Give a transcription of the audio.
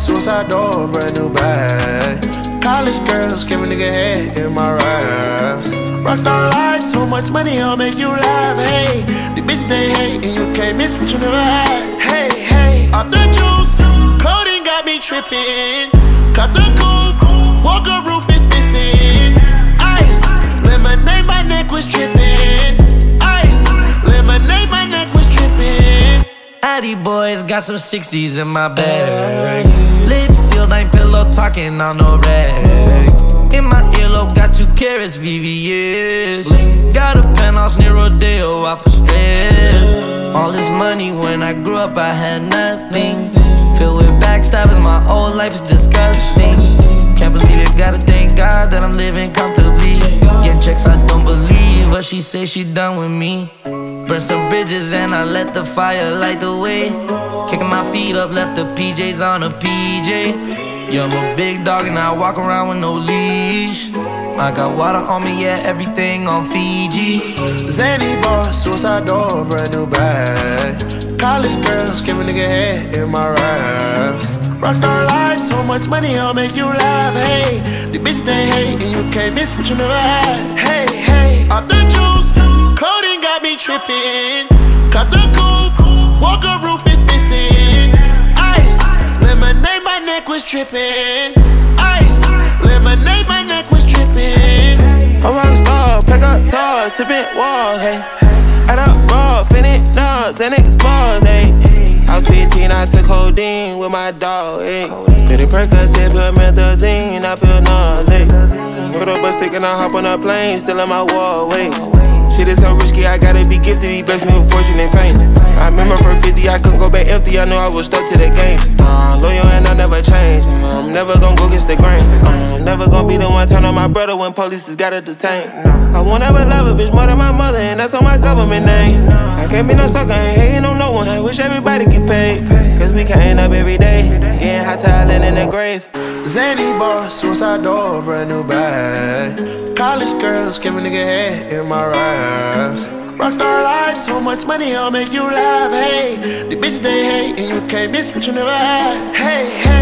suicide door, brand new bag. College girls give a nigga head in my raps. Rockstar life, so much money, I'll make you laugh. Hey, the bitch they hate, and you can't miss what you never had. Hey, hey, off the juice, coding got me tripping. Cut the coupe, walker roof is missing. Ice, lemonade, my neck was dripping. Ice, lemonade, my neck was dripping. Addy boys got some 60s in my bag. Lips sealed, ain't pillow talking on no rag. In my earlobe, got 2 carats, VVS. Got a penthouse near Rodeo, out for stress. All this money, when I grew up, I had nothing. Filled with backstabbing, my whole life is disgusting. Can't believe it, gotta thank God that I'm living comfortably. Getting checks, I don't believe, but she say she done with me. Burn some bridges and I let the fire light the way. Kicking my feet up, left the PJs on a PJ. Yeah, I'm a big dog and I walk around with no leash. I got water on me, yeah, everything on Fiji. Zany boss, suicide door, brand new bag. College girls give a nigga head in my raps. Rockstar life, so much money, I'll make you laugh. Hey, the bitch they hate, and you can't miss what you never had. Hey, hey, off the juice, coding got me tripping. Cut the coupe, walker roof is missing. Ice, lemonade, my neck was dripping. Ice, lemonade, my neck was dripping. A rockstar, pack up toys, tipping walls, hey. Add up raw, finish nuts, and X-bars, hey. I was 15, I took codeine with my dog, ayy. Pretty Percocet, put methazine, I feel nauseous. Put up a stick and I hop on a plane, still in my wallways. Shit is so risky, I gotta be gifted, he blessed me with fortune and fame. I remember from 50, I couldn't go back empty, I knew I was stuck to the game. Loyal and I never change, I'm never gonna go against the grain. I'm never gonna be the one turn on my brother when police just gotta detain. I won't ever love a bitch more than my mother, and that's on my government name. I can't be no sucker, ain't hating on no one, I wish everybody get paid. Cause we can't up every day, getting hot talent in the grave. Zany boss, suicide door, brand new bag. College girls give a nigga head in my raps. Rockstar life, so much money, I'll make you laugh. Hey, the bitch they hate, and you can't miss what you never had. Hey, hey.